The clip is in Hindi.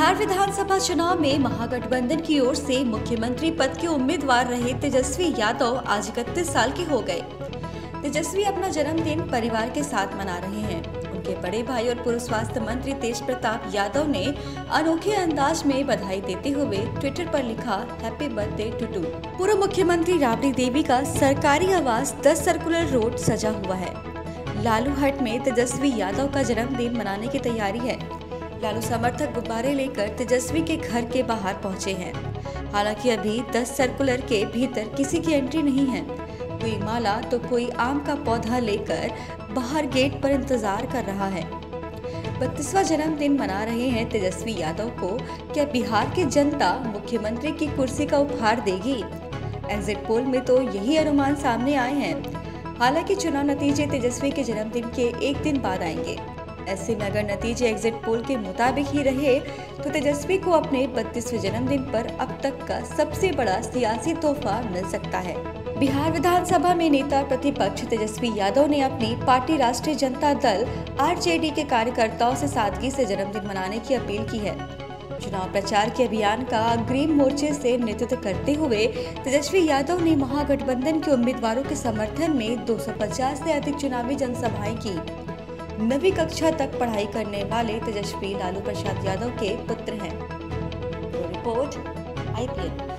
बिहार विधानसभा चुनाव में महागठबंधन की ओर से मुख्यमंत्री पद के उम्मीदवार रहे तेजस्वी यादव आज 31 साल के हो गए। तेजस्वी अपना जन्मदिन परिवार के साथ मना रहे हैं। उनके बड़े भाई और पूर्व स्वास्थ्य मंत्री तेज प्रताप यादव ने अनोखे अंदाज में बधाई देते हुए ट्विटर पर लिखा, हैप्पी बर्थडे टू। पूर्व मुख्यमंत्री राबड़ी देवी का सरकारी आवास 10 सर्कुलर रोड सजा हुआ है। लालू हट में तेजस्वी यादव का जन्मदिन मनाने की तैयारी है। लालू समर्थक गुब्बारे लेकर तेजस्वी के घर के बाहर पहुंचे हैं। हालांकि अभी 10 सर्कुलर के भीतर किसी की एंट्री नहीं है। कोई माला तो कोई आम का पौधा लेकर बाहर गेट पर इंतजार कर रहा है। 32वां जन्मदिन मना रहे हैं तेजस्वी यादव को क्या बिहार की जनता मुख्यमंत्री की कुर्सी का उपहार देगी? एग्जिट पोल में तो यही अनुमान सामने आए हैं। हालांकि चुनाव नतीजे तेजस्वी के जन्मदिन के एक दिन बाद आएंगे। ऐसे में अगर नतीजे एग्जिट पोल के मुताबिक ही रहे तो तेजस्वी को अपने 32वें जन्मदिन पर अब तक का सबसे बड़ा सियासी तोहफा मिल सकता है। बिहार विधानसभा में नेता प्रतिपक्ष तेजस्वी यादव ने अपनी पार्टी राष्ट्रीय जनता दल आरजेडी के कार्यकर्ताओं से सादगी से जन्मदिन मनाने की अपील की है। चुनाव प्रचार के अभियान का अग्रिम मोर्चे से नेतृत्व करते हुए तेजस्वी यादव ने महागठबंधन के उम्मीदवारों के समर्थन में 250 से अधिक चुनावी जनसभाएं की। 9वीं कक्षा तक पढ़ाई करने वाले तेजस्वी लालू प्रसाद यादव के पुत्र हैं। Report IPN।